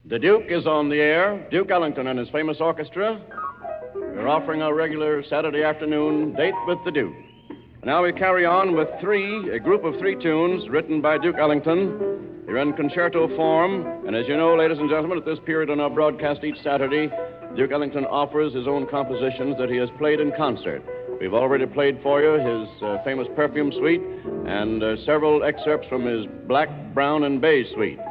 The Duke is on the air, Duke Ellington and his famous orchestra. We're offering our regular Saturday afternoon date with the Duke. Now we carry on with a group of three tunes written by Duke Ellington. They're in concerto form, and as you know, ladies and gentlemen, at this period on our broadcast each Saturday, Duke Ellington offers his own compositions that he has played in concert. We've already played for you his famous Perfume Suite and several excerpts from his Black, Brown, and Beige Suite.